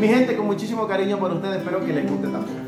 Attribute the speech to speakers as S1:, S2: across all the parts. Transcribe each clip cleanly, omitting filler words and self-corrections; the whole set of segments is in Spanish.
S1: Mi gente, con muchísimo cariño por ustedes, espero que les guste también.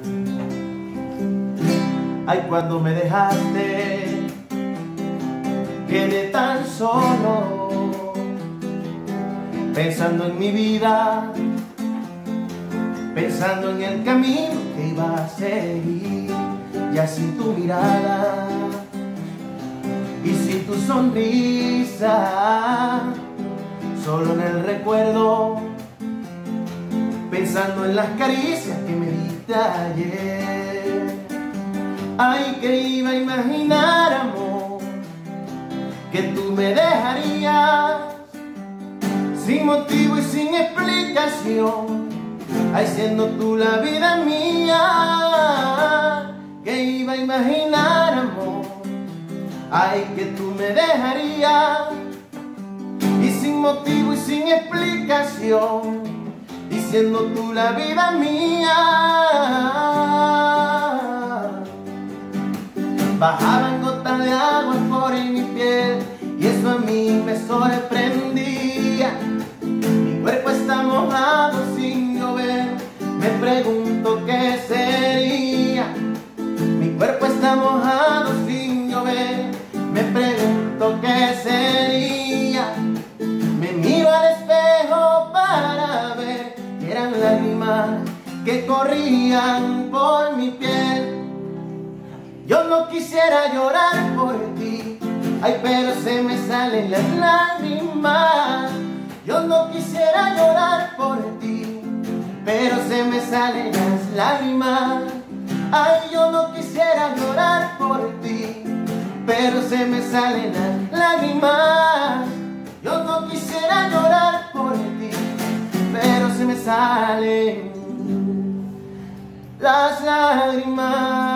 S1: Ay, cuando me dejaste, quedé tan solo, pensando en mi vida, pensando en el camino que iba a seguir, ya sin tu mirada y sin tu sonrisa, solo en el recuerdo, pensando en las caricias que me diste ayer. Ay, que iba a imaginar, amor, que tú me dejarías sin motivo y sin explicación. Ay, siendo tú la vida mía, que iba a imaginar, amor, ay, que tú me dejarías y sin motivo y sin explicación, y siendo tú la vida mía. Bajaban gotas de agua por mi piel y eso a mí me sorprendía. Mi cuerpo está mojado sin llover, me pregunto qué sería. Mi cuerpo está mojado sin llover, me pregunto qué sería. Me miro al espejo para ver que eran lágrimas que corrían por mi piel. Yo no quisiera llorar por ti, ay, pero se me salen las lágrimas. Yo no quisiera llorar por ti, pero se me salen las lágrimas. Ay, yo no quisiera llorar por ti, pero se me salen las lágrimas. Yo no quisiera llorar por ti, pero se me salen las lágrimas.